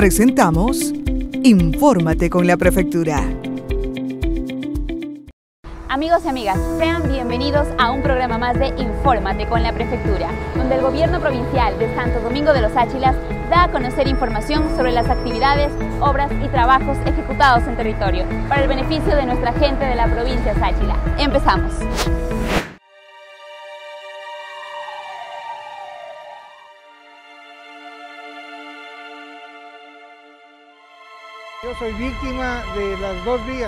Presentamos Infórmate con la Prefectura. Amigos y amigas, sean bienvenidos a un programa más de Infórmate con la Prefectura, donde el Gobierno Provincial de Santo Domingo de los Áchilas da a conocer información sobre las actividades, obras y trabajos ejecutados en territorio para el beneficio de nuestra gente de la provincia de Sáchila. Empezamos. Yo soy víctima de las dos vías.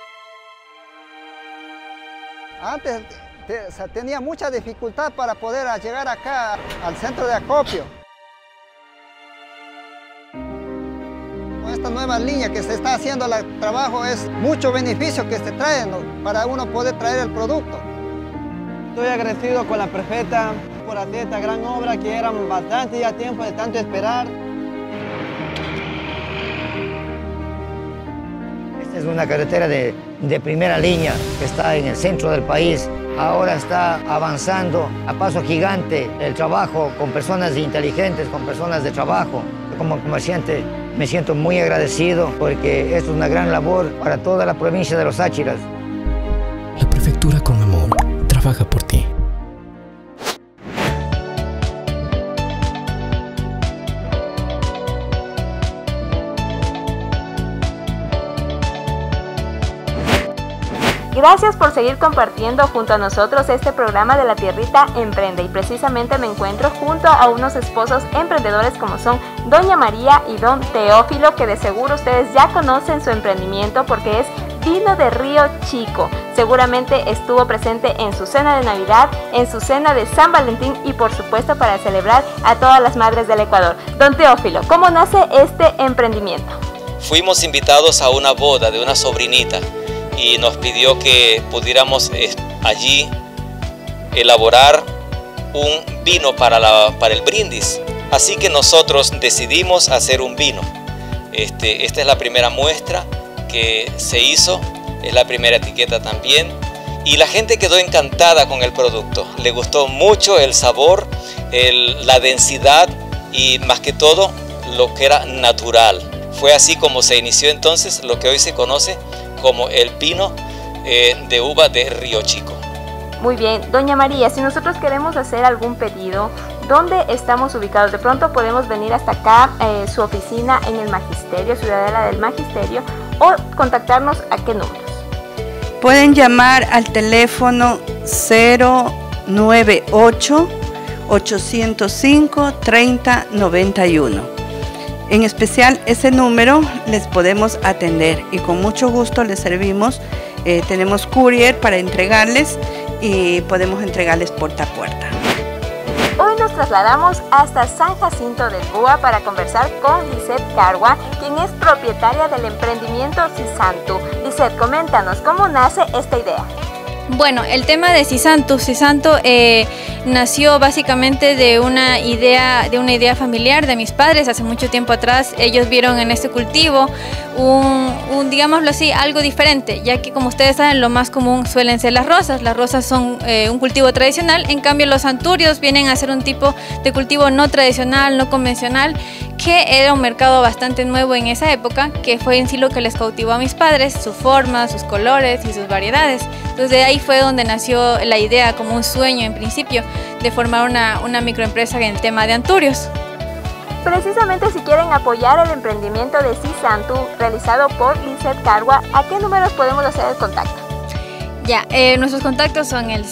Antes tenía mucha dificultad para poder llegar acá al centro de acopio. Con esta nueva línea que se está haciendo el trabajo es mucho beneficio que se trae, ¿no?, para uno poder traer el producto. Estoy agradecido con la prefecta por hacer esta gran obra que era bastante ya tiempo de tanto esperar. Es una carretera de primera línea que está en el centro del país. Ahora está avanzando a paso gigante el trabajo con personas inteligentes, con personas de trabajo. Como comerciante me siento muy agradecido porque esto es una gran labor para toda la provincia de los Áchilas. La prefectura con amor trabaja por ti. Gracias por seguir compartiendo junto a nosotros este programa de La Tierrita Emprende, y precisamente me encuentro junto a unos esposos emprendedores como son Doña María y Don Teófilo, que de seguro ustedes ya conocen su emprendimiento porque es Vino de Río Chico. Seguramente estuvo presente en su cena de Navidad, en su cena de San Valentín y por supuesto para celebrar a todas las madres del Ecuador. Don Teófilo, ¿cómo nace este emprendimiento? Fuimos invitados a una boda de una sobrinita y nos pidió que pudiéramos allí elaborar un vino para el brindis. Así que nosotros decidimos hacer un vino. Esta es la primera muestra que se hizo, es la primera etiqueta también. Y la gente quedó encantada con el producto. Le gustó mucho el sabor, la densidad y más que todo lo que era natural. Fue así como se inició entonces lo que hoy se conoce como el vino de uva de Río Chico. Muy bien, Doña María, si nosotros queremos hacer algún pedido, ¿dónde estamos ubicados? De pronto podemos venir hasta acá, su oficina en el Magisterio, Ciudadela del Magisterio, o contactarnos a qué números. Pueden llamar al teléfono 098-805-3091. En especial ese número les podemos atender y con mucho gusto les servimos. Tenemos courier para entregarles y podemos entregarles puerta a puerta. Hoy nos trasladamos hasta San Jacinto del Búa para conversar con Lisette Cargua, quien es propietaria del emprendimiento Cisantu. Lisette, coméntanos, ¿cómo nace esta idea? Bueno, el tema de Cisantu nació básicamente de una idea familiar de mis padres hace mucho tiempo atrás. Ellos vieron en este cultivo digámoslo así, algo diferente, ya que como ustedes saben lo más común suelen ser las rosas. Las rosas son un cultivo tradicional, en cambio los anturios vienen a ser un tipo de cultivo no tradicional, no convencional, que era un mercado bastante nuevo en esa época, que fue en sí lo que les cautivó a mis padres, su forma, sus colores y sus variedades. Entonces de ahí fue donde nació la idea, como un sueño en principio, de formar una microempresa en el tema de anturios. Precisamente si quieren apoyar el emprendimiento de Cisantu realizado por Lisette Cargua, ¿a qué números podemos hacer el contacto? Ya, nuestros contactos son el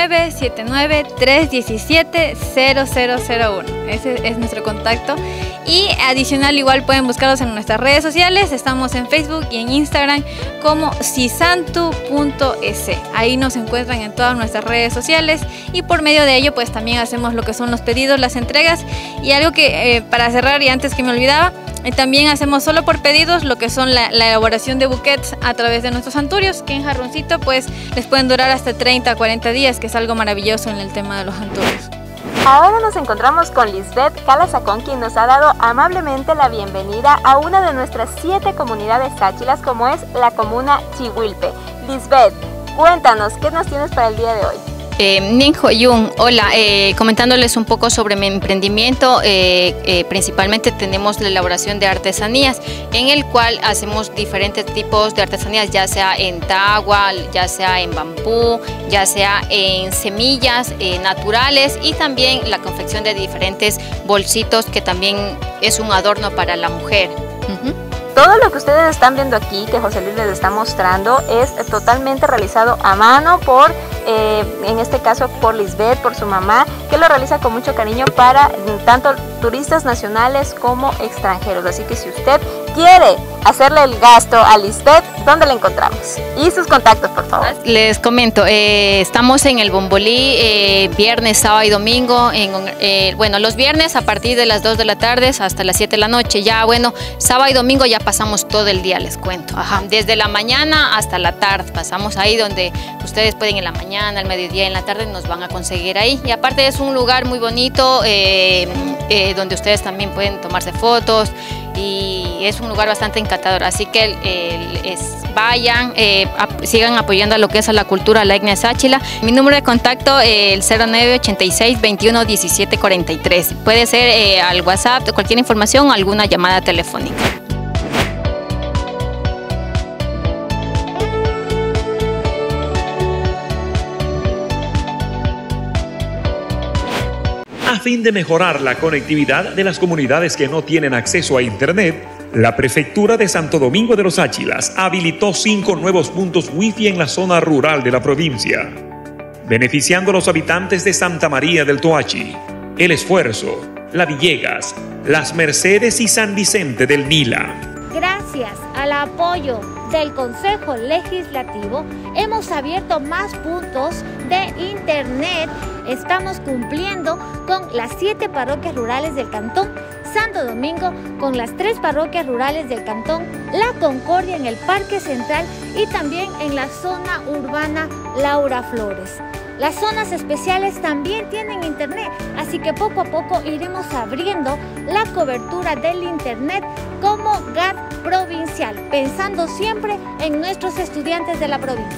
0979-317-0001. Ese es nuestro contacto. Y adicional igual pueden buscarlos en nuestras redes sociales. Estamos en Facebook y en Instagram como cisantu.es. Ahí nos encuentran en todas nuestras redes sociales y por medio de ello pues también hacemos lo que son los pedidos, las entregas y algo que para cerrar y antes que me olvidaba, también hacemos solo por pedidos lo que son la elaboración de buquets a través de nuestros anturios, que en jarroncito pues les pueden durar hasta 30 a 40 días, que es algo maravilloso en el tema de los anturios. Ahora nos encontramos con Lisbeth Calasacón, quien nos ha dado amablemente la bienvenida a una de nuestras 7 comunidades sáchilas, como es la comuna Chihuilpe. Lisbeth, cuéntanos, ¿qué nos tienes para el día de hoy? Nin Hoyun, hola, comentándoles un poco sobre mi emprendimiento. Principalmente tenemos la elaboración de artesanías, en el cual hacemos diferentes tipos de artesanías, ya sea en tagua, ya sea en bambú, ya sea en semillas naturales, y también la confección de diferentes bolsitos, que también es un adorno para la mujer. Todo lo que ustedes están viendo aquí, que José Luis les está mostrando, es totalmente realizado a mano por, en este caso, por Lisbeth, por su mamá, que lo realiza con mucho cariño para tanto turistas nacionales como extranjeros. Así que si usted quiere hacerle el gasto a Lisbeth, ¿dónde la encontramos? Y sus contactos, por favor. Les comento, estamos en el Bombolí viernes, sábado y domingo. Bueno, los viernes a partir de las 2 de la tarde hasta las 7 de la noche. Ya, bueno, sábado y domingo ya pasamos todo el día, les cuento. Ajá, desde la mañana hasta la tarde. Pasamos ahí donde ustedes pueden en la mañana, al mediodía, en la tarde, nos van a conseguir ahí. Y aparte es un lugar muy bonito, donde ustedes también pueden tomarse fotos, y es un lugar bastante encantador. Así que vayan, sigan apoyando a lo que es a la cultura, a la etnia Sáchila. Mi número de contacto, el 0986 21 17 43. Puede ser al WhatsApp, cualquier información o alguna llamada telefónica. A fin de mejorar la conectividad de las comunidades que no tienen acceso a Internet, la Prefectura de Santo Domingo de los Áchilas habilitó 5 nuevos puntos Wi-Fi en la zona rural de la provincia, beneficiando a los habitantes de Santa María del Toachi, El Esfuerzo, La Villegas, Las Mercedes y San Vicente del Nila. Gracias al apoyo del Consejo Legislativo, hemos abierto más puntos de Internet. Estamos cumpliendo con las 7 parroquias rurales del Cantón Santo Domingo, con las 3 parroquias rurales del Cantón La Concordia en el Parque Central y también en la zona urbana Laura Flores. Las zonas especiales también tienen Internet, así que poco a poco iremos abriendo la cobertura del Internet como GAT provincial, pensando siempre en nuestros estudiantes de la provincia.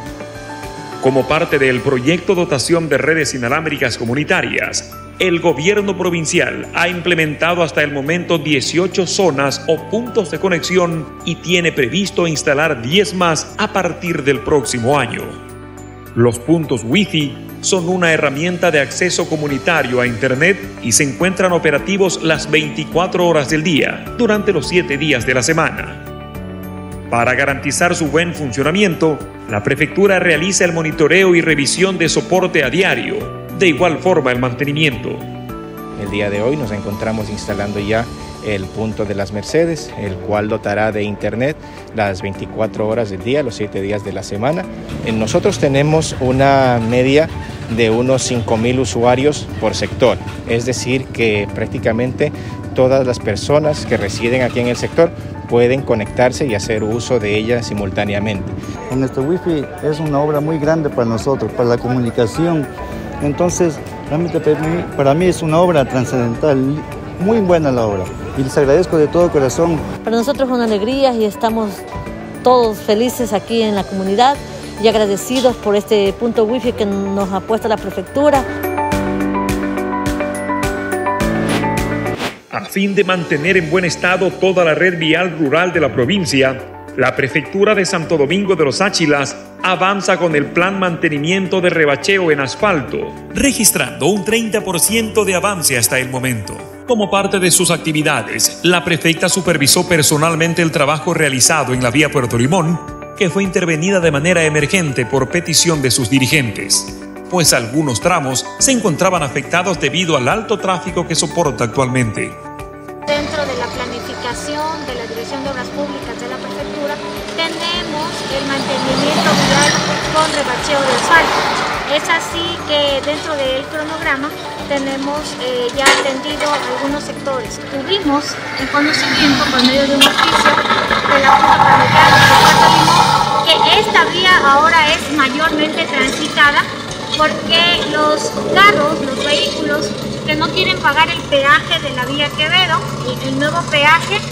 Como parte del proyecto Dotación de Redes Inalámbricas Comunitarias, el gobierno provincial ha implementado hasta el momento 18 zonas o puntos de conexión y tiene previsto instalar 10 más a partir del próximo año. Los puntos Wi-Fi son una herramienta de acceso comunitario a Internet y se encuentran operativos las 24 horas del día, durante los 7 días de la semana. Para garantizar su buen funcionamiento, la Prefectura realiza el monitoreo y revisión de soporte a diario, de igual forma el mantenimiento. El día de hoy nos encontramos instalando ya el punto de Las Mercedes, el cual dotará de Internet las 24 horas del día, los 7 días de la semana. Nosotros tenemos una media de unos 5,000 usuarios por sector, es decir que prácticamente todas las personas que residen aquí en el sector pueden conectarse y hacer uso de ella simultáneamente. Nuestro Wi-Fi es una obra muy grande para nosotros, para la comunicación. Entonces, realmente para mí es una obra trascendental, muy buena la obra. Y les agradezco de todo corazón. Para nosotros es una alegría y estamos todos felices aquí en la comunidad y agradecidos por este punto Wi-Fi que nos ha puesto la Prefectura. A fin de mantener en buen estado toda la red vial rural de la provincia, la Prefectura de Santo Domingo de los Áchilas avanza con el plan mantenimiento de rebacheo en asfalto, registrando un 30% de avance hasta el momento. Como parte de sus actividades, la prefecta supervisó personalmente el trabajo realizado en la vía Puerto Limón, que fue intervenida de manera emergente por petición de sus dirigentes, pues algunos tramos se encontraban afectados debido al alto tráfico que soporta actualmente. Dentro de la planificación de la Dirección de Obras Públicas de la Prefectura tenemos el mantenimiento vial con rebacheo de asfalto. Es así que dentro del cronograma tenemos ya atendido algunos sectores. Tuvimos el conocimiento por medio de un oficio de la Junta Parroquial de Puerto Limón que esta vía ahora es mayormente transitada porque los carros, los vehículos que no quieren pagar el peaje de la vía Quevedo, el nuevo peaje,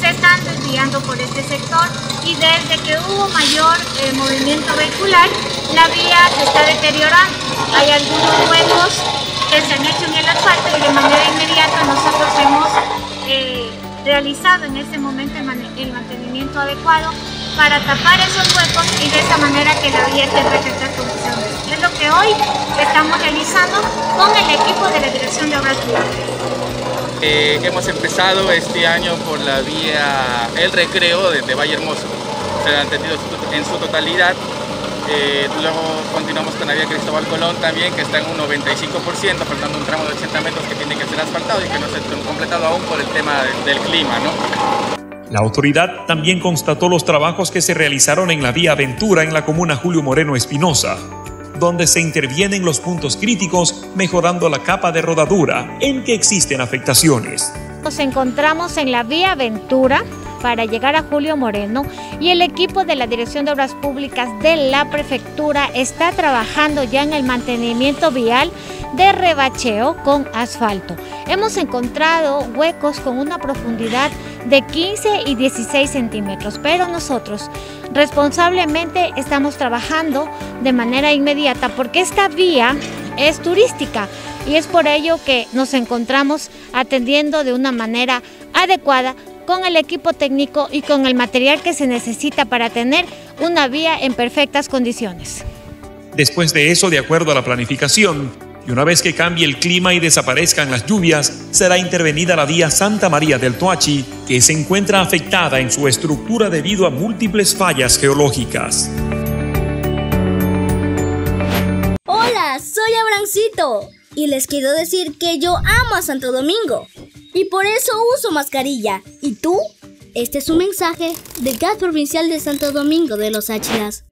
se están desviando por este sector y desde que hubo mayor movimiento vehicular, la vía se está deteriorando. Hay algunos huecos que se han hecho en el asfalto y de manera inmediata nosotros hemos realizado en este momento el mantenimiento adecuado para tapar esos huecos y de esa manera que la vía esté en perfectas condiciones. Es lo que hoy estamos realizando con el equipo de la Dirección de Obras Públicas. Hemos empezado este año por la vía El Recreo desde Valle Hermoso. Se ha atendido en su totalidad. Luego continuamos con la vía Cristóbal Colón también, que está en un 95%, faltando un tramo de 80 metros que tiene que ser asfaltado y que no se ha completado aún por el tema del clima, ¿no? La autoridad también constató los trabajos que se realizaron en la vía Aventura en la comuna Julio Moreno Espinosa, donde se intervienen los puntos críticos, mejorando la capa de rodadura en que existen afectaciones. Nos encontramos en la vía Aventura para llegar a Julio Moreno y el equipo de la Dirección de Obras Públicas de la Prefectura está trabajando ya en el mantenimiento vial de rebacheo con asfalto. Hemos encontrado huecos con una profundidad de 15 y 16 centímetros, pero nosotros responsablemente estamos trabajando de manera inmediata porque esta vía es turística y es por ello que nos encontramos atendiendo de una manera adecuada con el equipo técnico y con el material que se necesita para tener una vía en perfectas condiciones. Después de eso, de acuerdo a la planificación, y una vez que cambie el clima y desaparezcan las lluvias, será intervenida la vía Santa María del Toachi, que se encuentra afectada en su estructura debido a múltiples fallas geológicas. Hola, soy Abrancito y les quiero decir que yo amo a Santo Domingo y por eso uso mascarilla. ¿Y tú? Este es un mensaje del GAT Provincial de Santo Domingo de los Áchilas.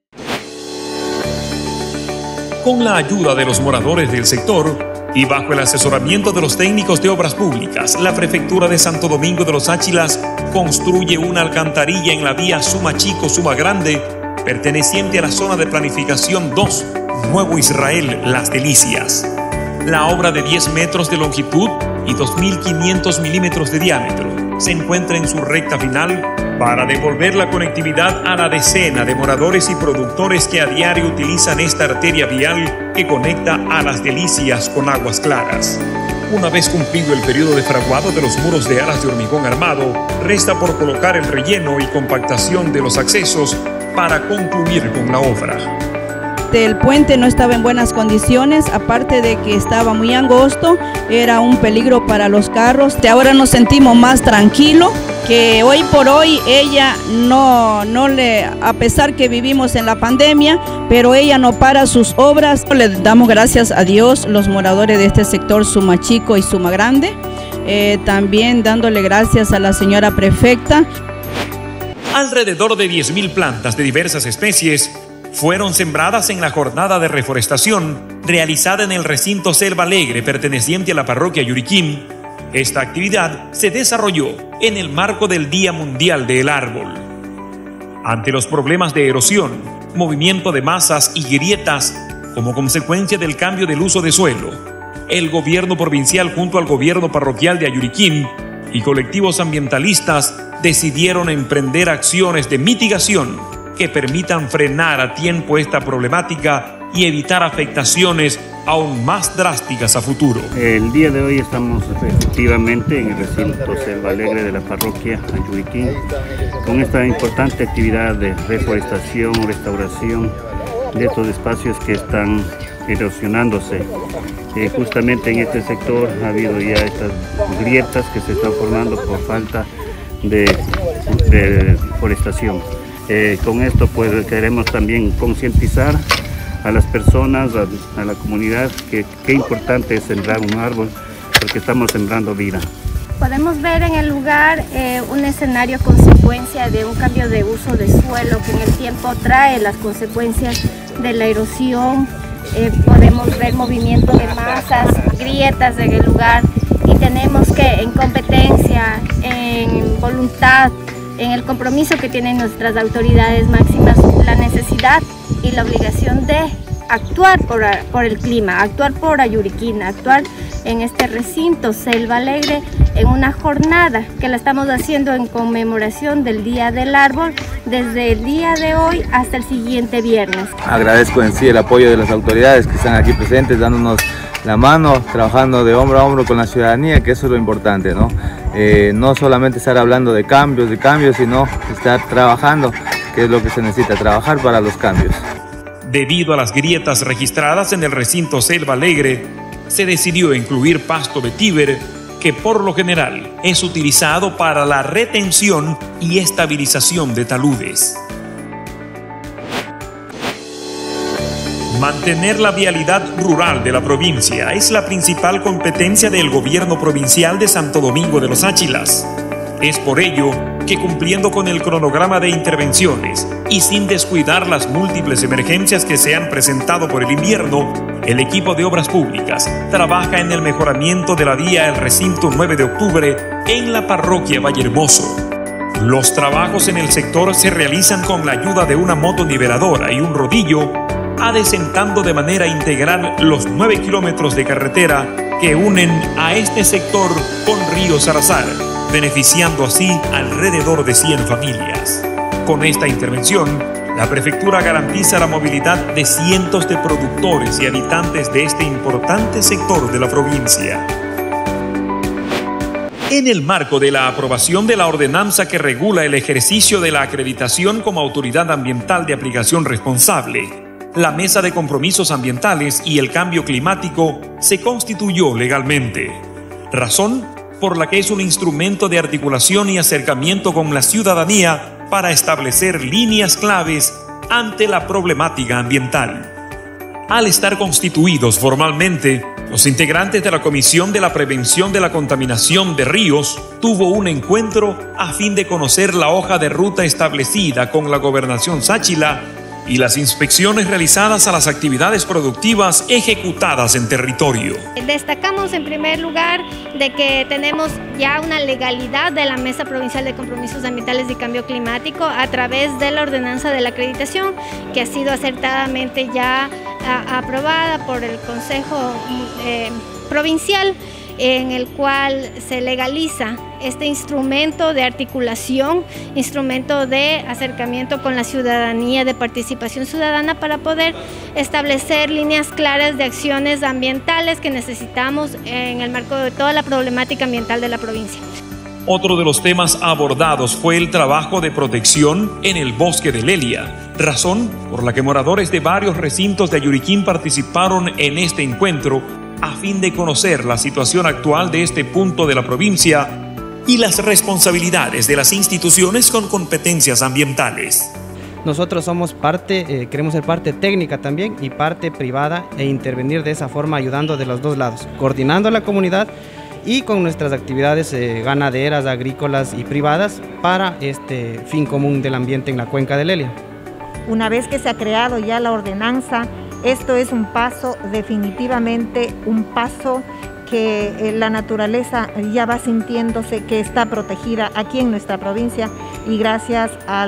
Con la ayuda de los moradores del sector y bajo el asesoramiento de los técnicos de obras públicas, la Prefectura de Santo Domingo de los Áchilas construye una alcantarilla en la vía Suma Chico-Suma Grande, perteneciente a la zona de planificación 2, Nuevo Israel, Las Delicias. La obra de 10 metros de longitud y 2.500 milímetros de diámetro se encuentra en su recta final para devolver la conectividad a la decena de moradores y productores que a diario utilizan esta arteria vial que conecta a Las Delicias con Aguas Claras. Una vez cumplido el periodo de fraguado de los muros de alas de hormigón armado, resta por colocar el relleno y compactación de los accesos para concluir con la obra. El puente no estaba en buenas condiciones, aparte de que estaba muy angosto, era un peligro para los carros. Ahora nos sentimos más tranquilos, que hoy por hoy ella a pesar que vivimos en la pandemia, pero ella no para sus obras. Le damos gracias a Dios, los moradores de este sector Suma Chico y Suma Grande, también dándole gracias a la señora prefecta. Alrededor de 10.000 plantas de diversas especies fueron sembradas en la jornada de reforestación realizada en el recinto Selva Alegre perteneciente a la parroquia Yuriquín. Esta actividad se desarrolló en el marco del Día Mundial del Árbol. Ante los problemas de erosión, movimiento de masas y grietas como consecuencia del cambio del uso de suelo, el gobierno provincial junto al gobierno parroquial de Ayuriquín y colectivos ambientalistas decidieron emprender acciones de mitigación que permitan frenar a tiempo esta problemática y evitar afectaciones aún más drásticas a futuro. El día de hoy estamos efectivamente en el recinto Selva Alegre de la parroquia Ayuriquín con esta importante actividad de reforestación, restauración de estos espacios que están erosionándose. Justamente en este sector ha habido ya estas grietas que se están formando por falta de forestación. Con esto pues queremos también concientizar a las personas, a la comunidad, que qué importante es sembrar un árbol, porque estamos sembrando vida. Podemos ver en el lugar un escenario consecuencia de un cambio de uso de suelo que en el tiempo trae las consecuencias de la erosión. Podemos ver movimiento de masas, grietas en el lugar y tenemos que en competencia, en voluntad, en el compromiso que tienen nuestras autoridades máximas, la necesidad y la obligación de actuar por el clima, actuar por Ayuriquín, actuar en este recinto Selva Alegre en una jornada que la estamos haciendo en conmemoración del Día del Árbol desde el día de hoy hasta el siguiente viernes. Agradezco en sí el apoyo de las autoridades que están aquí presentes dándonos la mano, trabajando de hombro a hombro con la ciudadanía, que eso es lo importante, ¿no? No solamente estar hablando de cambios, sino estar trabajando, que es lo que se necesita, trabajar para los cambios. Debido a las grietas registradas en el recinto Selva Alegre, se decidió incluir pasto vetiver, que por lo general es utilizado para la retención y estabilización de taludes. Mantener la vialidad rural de la provincia es la principal competencia del gobierno provincial de Santo Domingo de los Áchilas. Es por ello que, cumpliendo con el cronograma de intervenciones y sin descuidar las múltiples emergencias que se han presentado por el invierno, el equipo de Obras Públicas trabaja en el mejoramiento de la vía El Recinto 9 de octubre en la parroquia Vallehermoso. Los trabajos en el sector se realizan con la ayuda de una motoniveladora y un rodillo, adecentando de manera integral los 9 kilómetros de carretera que unen a este sector con Río Salazar, beneficiando así alrededor de 100 familias. Con esta intervención, la prefectura garantiza la movilidad de cientos de productores y habitantes de este importante sector de la provincia. En el marco de la aprobación de la ordenanza que regula el ejercicio de la acreditación como autoridad ambiental de aplicación responsable, la Mesa de Compromisos Ambientales y el Cambio Climático se constituyó legalmente, razón por la que es un instrumento de articulación y acercamiento con la ciudadanía para establecer líneas claves ante la problemática ambiental. Al estar constituidos formalmente, los integrantes de la Comisión de la Prevención de la Contaminación de Ríos tuvo un encuentro a fin de conocer la hoja de ruta establecida con la Gobernación Sáchila y las inspecciones realizadas a las actividades productivas ejecutadas en territorio. Destacamos en primer lugar de que tenemos ya una legalidad de la Mesa Provincial de Compromisos Ambientales y Cambio Climático a través de la ordenanza de la acreditación, que ha sido acertadamente ya aprobada por el Consejo Provincial, en el cual se legaliza este instrumento de articulación, instrumento de acercamiento con la ciudadanía, de participación ciudadana, para poder establecer líneas claras de acciones ambientales que necesitamos en el marco de toda la problemática ambiental de la provincia. Otro de los temas abordados fue el trabajo de protección en el bosque de Lelia, razón por la que moradores de varios recintos de Ayuriquín participaron en este encuentro a fin de conocer la situación actual de este punto de la provincia y las responsabilidades de las instituciones con competencias ambientales. Nosotros somos parte, queremos ser parte técnica también y parte privada e intervenir de esa forma ayudando de los dos lados, coordinando a la comunidad y con nuestras actividades ganaderas, agrícolas y privadas para este fin común del ambiente en la cuenca de Lelia. Una vez que se ha creado ya la ordenanza, esto es un paso, definitivamente un paso que la naturaleza ya va sintiéndose que está protegida aquí en nuestra provincia y gracias a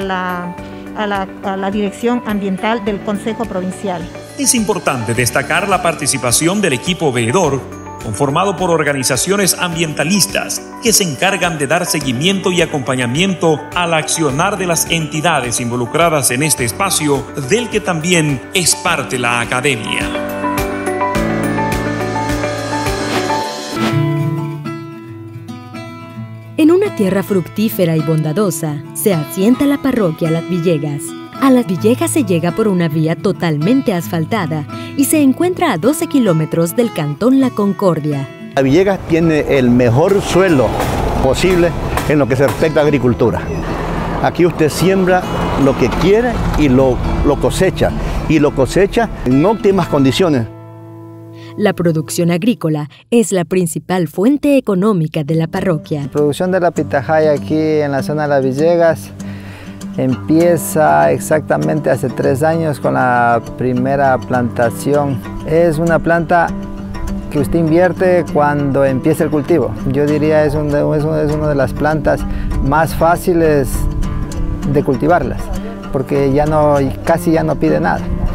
la Dirección Ambiental del Consejo Provincial. Es importante destacar la participación del equipo veedor, conformado por organizaciones ambientalistas que se encargan de dar seguimiento y acompañamiento al accionar de las entidades involucradas en este espacio, del que también es parte la academia. En una tierra fructífera y bondadosa se asienta la parroquia Las Villegas. A Las Villegas se llega por una vía totalmente asfaltada y se encuentra a 12 kilómetros del cantón La Concordia. Las Villegas tiene el mejor suelo posible en lo que se respecta a agricultura. Aquí usted siembra lo que quiere y lo cosecha, en óptimas condiciones. La producción agrícola es la principal fuente económica de la parroquia. La producción de la pitahaya aquí en la zona de Las Villegas empieza exactamente hace 3 años con la primera plantación. Es una planta que usted invierte cuando empieza el cultivo. Yo diría es una de las plantas más fáciles de cultivarlas, porque casi ya no pide nada.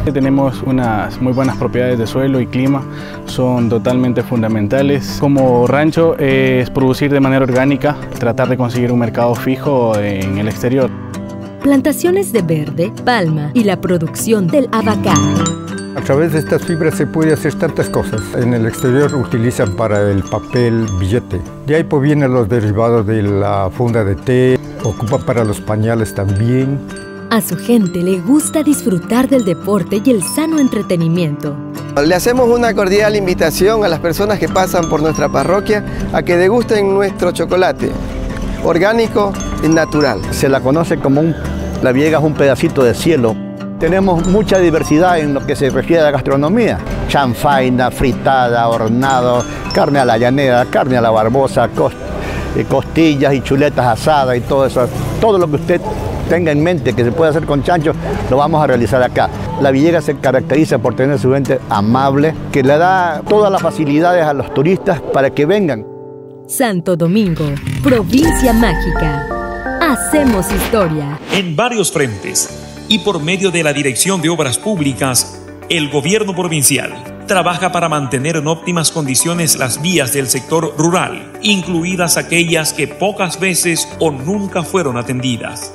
Tenemos unas muy buenas propiedades de suelo y clima, son totalmente fundamentales. Como rancho es producir de manera orgánica, tratar de conseguir un mercado fijo en el exterior. Plantaciones de verde, palma y la producción del abacá. A través de estas fibras se puede hacer tantas cosas. En el exterior utilizan para el papel billete. De ahí pues vienen los derivados de la funda de té, ocupan para los pañales también. A su gente le gusta disfrutar del deporte y el sano entretenimiento. Le hacemos una cordial invitación a las personas que pasan por nuestra parroquia a que degusten nuestro chocolate, orgánico y natural. Se la conoce como la Villegas es un pedacito de cielo. Tenemos mucha diversidad en lo que se refiere a la gastronomía. Chanfaina, fritada, hornado, carne a la llanera, carne a la barbosa, costillas y chuletas asadas y todo eso. Todo lo que usted tenga en mente que se puede hacer con chancho, lo vamos a realizar acá. La Villegas se caracteriza por tener su gente amable, que le da todas las facilidades a los turistas para que vengan. Santo Domingo, provincia mágica. Hacemos historia. En varios frentes y por medio de la Dirección de Obras Públicas, el gobierno provincial trabaja para mantener en óptimas condiciones las vías del sector rural, incluidas aquellas que pocas veces o nunca fueron atendidas.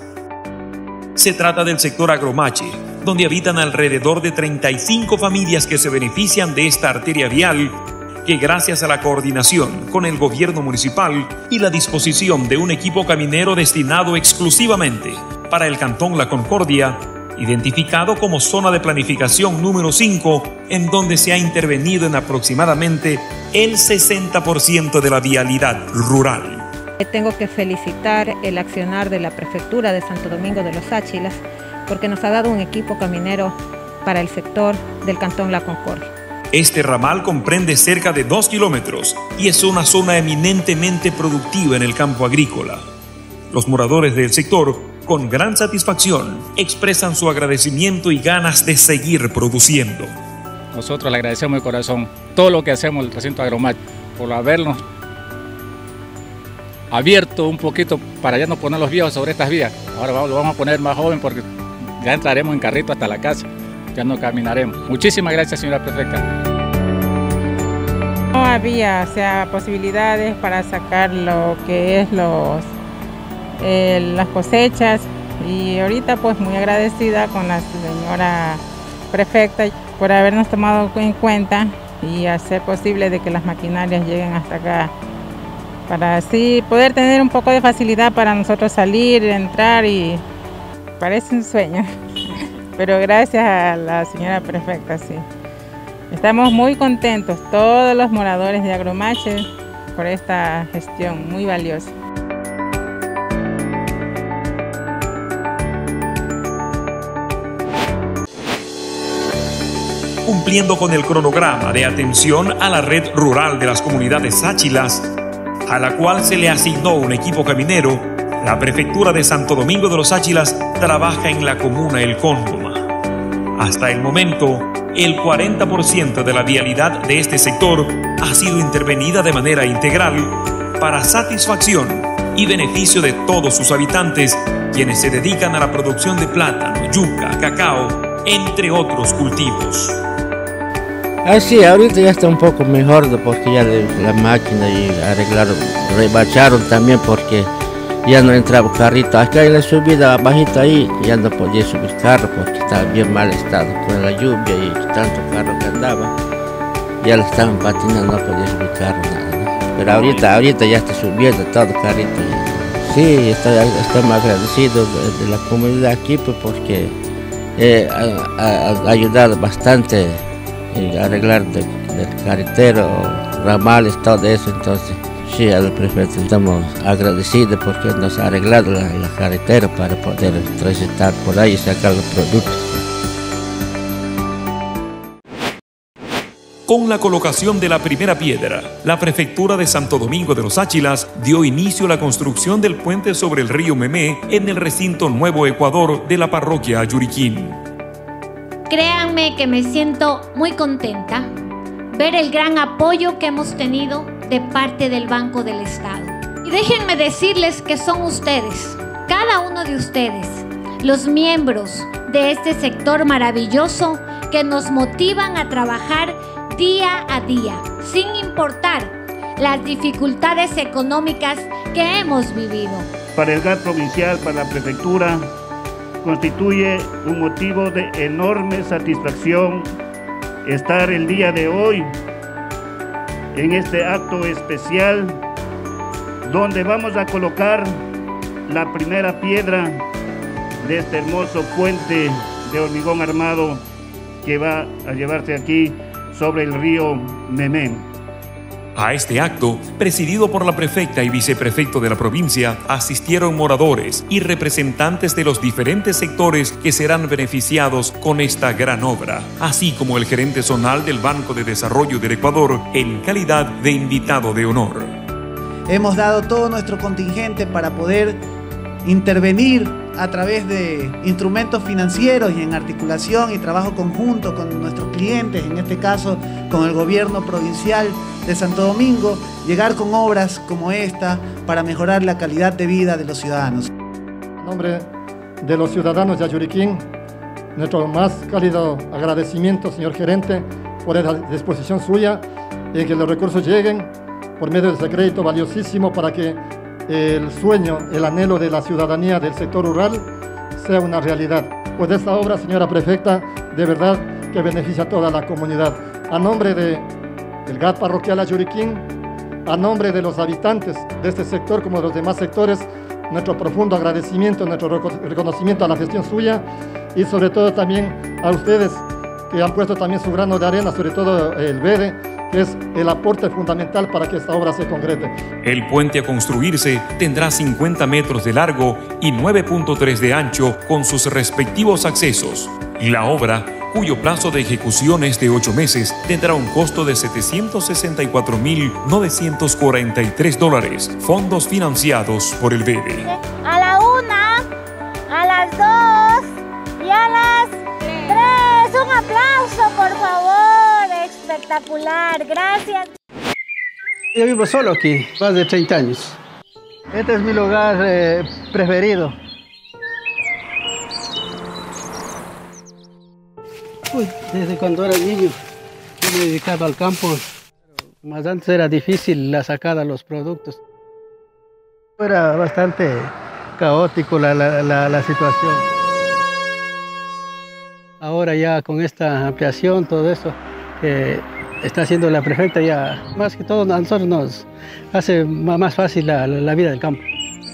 Se trata del sector Agromache, donde habitan alrededor de 35 familias que se benefician de esta arteria vial, que gracias a la coordinación con el gobierno municipal y la disposición de un equipo caminero destinado exclusivamente para el Cantón La Concordia, identificado como zona de planificación número 5, en donde se ha intervenido en aproximadamente el 60% de la vialidad rural. Tengo que felicitar el accionar de la Prefectura de Santo Domingo de los Áchilas porque nos ha dado un equipo caminero para el sector del Cantón La Concordia. Este ramal comprende cerca de 2 kilómetros y es una zona eminentemente productiva en el campo agrícola. Los moradores del sector, con gran satisfacción, expresan su agradecimiento y ganas de seguir produciendo. Nosotros le agradecemos de corazón todo lo que hacemos el recinto Agromache por habernos abierto un poquito para ya no poner los viejos sobre estas vías. Ahora lo vamos a poner más joven porque ya entraremos en carrito hasta la casa, ya no caminaremos. Muchísimas gracias, señora prefecta. No había, posibilidades para sacar lo que es las cosechas y ahorita pues muy agradecida con la señora prefecta por habernos tomado en cuenta y hacer posible de que las maquinarias lleguen hasta acá, para así poder tener un poco de facilidad para nosotros salir, entrar y parece un sueño, pero gracias a la señora prefecta, sí. Estamos muy contentos, todos los moradores de Agromache, por esta gestión muy valiosa. Cumpliendo con el cronograma de atención a la red rural de las comunidades Áchilas, a la cual se le asignó un equipo caminero, la Prefectura de Santo Domingo de los Áchilas trabaja en la comuna El Cóndoma. Hasta el momento, el 40% de la vialidad de este sector ha sido intervenida de manera integral para satisfacción y beneficio de todos sus habitantes, quienes se dedican a la producción de plátano, yuca, cacao, entre otros cultivos. Sí, ahorita ya está un poco mejor porque ya la máquina y arreglaron, rebacharon también porque ya no entraba carrito. Acá en la subida bajita ahí ya no podía subir carro porque estaba bien mal estado con la lluvia y tanto carro que andaba. Ya lo estaban patinando, no podía subir carro, nada, ¿no? Pero ahorita ya está subiendo todo carrito. Sí, estamos agradecidos de la comunidad aquí pues, porque ha ayudado bastante a arreglar del carretero, ramales, todo eso. Entonces, sí, al prefecto estamos agradecidos porque nos ha arreglado la carretera para poder transitar por ahí y sacar los productos. Con la colocación de la primera piedra, la Prefectura de Santo Domingo de los Áchilas dio inicio a la construcción del puente sobre el río Memé en el recinto Nuevo Ecuador de la parroquia Ayuriquín. Créanme que me siento muy contenta ver el gran apoyo que hemos tenido de parte del Banco del Estado. Y déjenme decirles que son ustedes, cada uno de ustedes, los miembros de este sector maravilloso que nos motivan a trabajar día a día, sin importar las dificultades económicas que hemos vivido. Para el GAT provincial, para la prefectura, constituye un motivo de enorme satisfacción estar el día de hoy en este acto especial donde vamos a colocar la primera piedra de este hermoso puente de hormigón armado que va a llevarse aquí sobre el río Memén. A este acto, presidido por la prefecta y viceprefecto de la provincia, asistieron moradores y representantes de los diferentes sectores que serán beneficiados con esta gran obra, así como el gerente zonal del Banco de Desarrollo del Ecuador en calidad de invitado de honor. Hemos dado todo nuestro contingente para poder intervenir a través de instrumentos financieros y en articulación y trabajo conjunto con nuestros clientes, en este caso con el gobierno provincial de Santo Domingo, llegar con obras como esta para mejorar la calidad de vida de los ciudadanos. En nombre de los ciudadanos de Ayuriquín, nuestro más cálido agradecimiento, señor gerente, por la disposición suya y que los recursos lleguen por medio de ese crédito valiosísimo para que el sueño, el anhelo de la ciudadanía del sector rural sea una realidad. Pues esta obra, señora prefecta, de verdad que beneficia a toda la comunidad. A nombre del GAT parroquial Ayuriquín, a nombre de los habitantes de este sector como de los demás sectores, nuestro profundo agradecimiento, nuestro reconocimiento a la gestión suya y sobre todo también a ustedes que han puesto también su grano de arena, sobre todo el BEDE, que es el aporte fundamental para que esta obra se concrete. El puente a construirse tendrá 50 metros de largo y 9.3 de ancho con sus respectivos accesos. La obra, cuyo plazo de ejecución es de 8 meses, tendrá un costo de $764.943, fondos financiados por el BEDE. A la 1, a las 2 y a las 3. Un aplauso, por favor. Espectacular, gracias. Yo vivo solo aquí, más de 30 años. Este es mi lugar preferido. Desde cuando era niño, yo me dedicaba al campo. Más antes era difícil la sacada de los productos. Era bastante caótico la situación. Ahora ya con esta ampliación, todo eso que está haciendo la prefecta, ya más que todo a nosotros nos hace más fácil la vida del campo.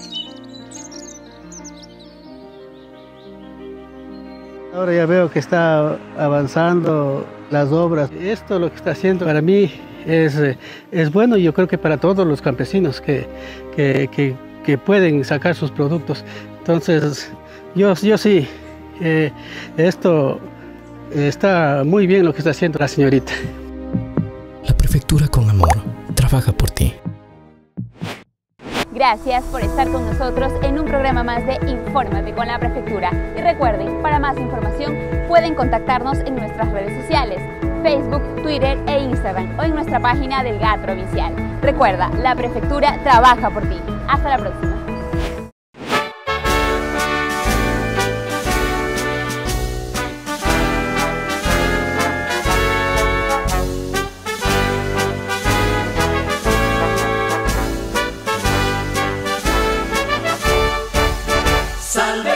Ahora ya veo que está avanzando las obras. Esto lo que está haciendo para mí es bueno y yo creo que para todos los campesinos que pueden sacar sus productos. Entonces yo sí, esto está muy bien lo que está haciendo la señorita. La prefectura con amor trabaja por ti. Gracias por estar con nosotros en un programa más de Infórmate con la Prefectura. Y recuerden, para más información pueden contactarnos en nuestras redes sociales, Facebook, Twitter e Instagram o en nuestra página del GAT provincial. Recuerda, la Prefectura trabaja por ti. Hasta la próxima. Salve